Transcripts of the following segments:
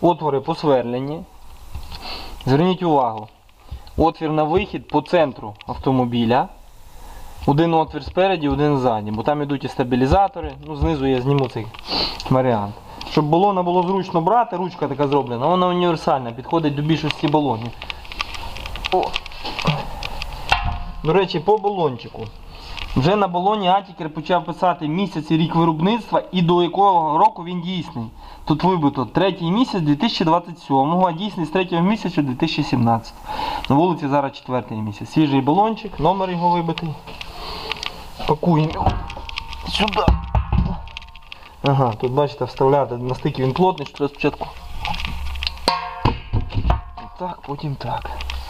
Отвори посверлені. Зверніть увагу. Отвір на вихід по центру автомобіля. Один отвір спереді, один ззаді, бо там йдуть і стабілізатори. Ну, знизу я зніму цей варіант. Щоб балона було зручно брати, ручка така зроблена, вона універсальна, підходить до більшості балонів. О. До речі, по балончику. Вже на балоні Атікер почав писати місяць і рік виробництва і до якого року він дійсний. Тут вибито 3-й місяць 2027, а дійсний з 3-го місяця 2017. На вулиці зараз 4-й місяць. Свіжий балончик, номер його вибитий. Пакуємо його сюди. Ага, тут бачите, вставляти, настільки він плотний, що треба спочатку так, потім так.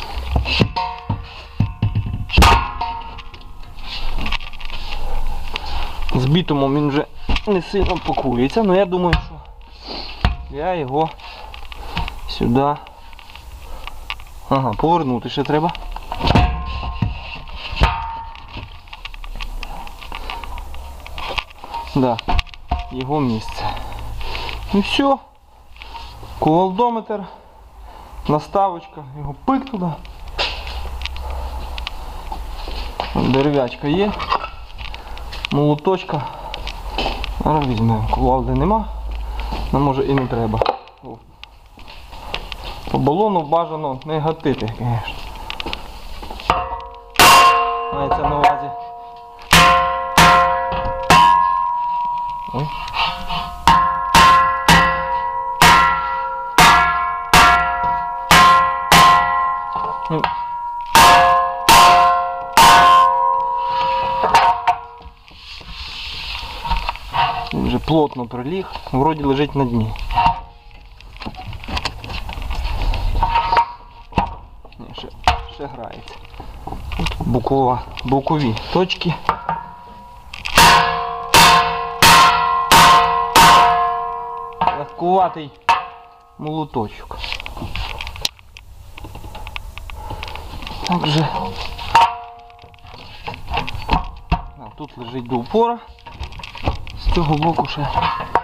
З бітумом він вже не сильно пакується, але я думаю, що я його сюди, ага, повернути ще треба. Да, його місце. І все. Кувалдометр, наставочка, його пик туди. Дерев'ячка є. Молоточка. Зараз візьмемо. Кувалди нема. Нам може і не треба. О. По балону бажано не гатити, звісно. Мається на увазі. Ой. Він вже плотно приліг, вроді лежить на дні. Ні, ще грається. Бокові точки. Легкуватий молоточок. Так же. Тут лежить до упора. З цього боку ще